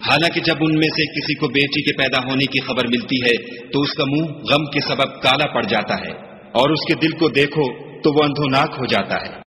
हालांकि जब उनमें से किसी को बेटी के पैदा होने की खबर मिलती है तो उसका मुंह गम के सबब काला पड़ जाता है और उसके दिल को देखो तो वो अंधोनाक हो जाता है।